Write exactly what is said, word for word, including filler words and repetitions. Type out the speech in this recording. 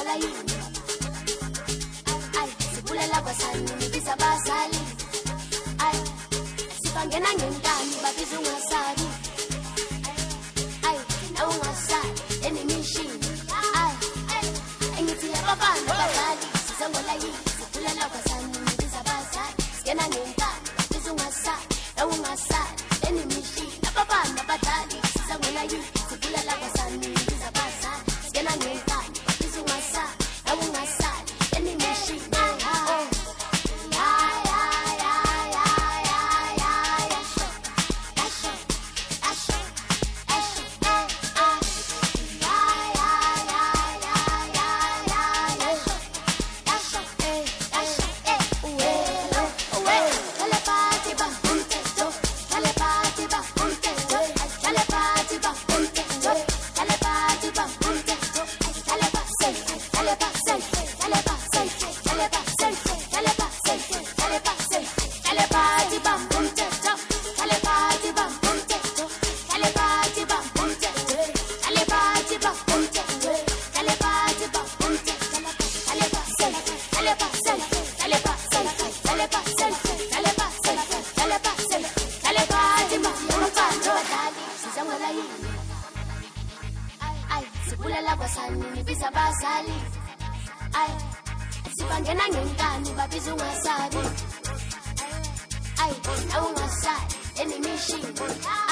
sizangola yini ay sibulela kwasani nibiza bazali ay sibangena ngenkani babiza ungasabi ay nawe ungasabi enemishini ay engithi labafana bazali sizangola yini sibulela kwasani nibiza bazali singena ngenkani babiza ungasabi nawe ungasabi enemishini labafana bazali sizangola yini sibulela kwasani nibiza bazali singena ngenkani babiza ungasabi nawe ungasabi enemishini sibulela kwasani nibiza bazali ay sibangena ngenkani babiza ungasabi ay nawe ungasabi enemishini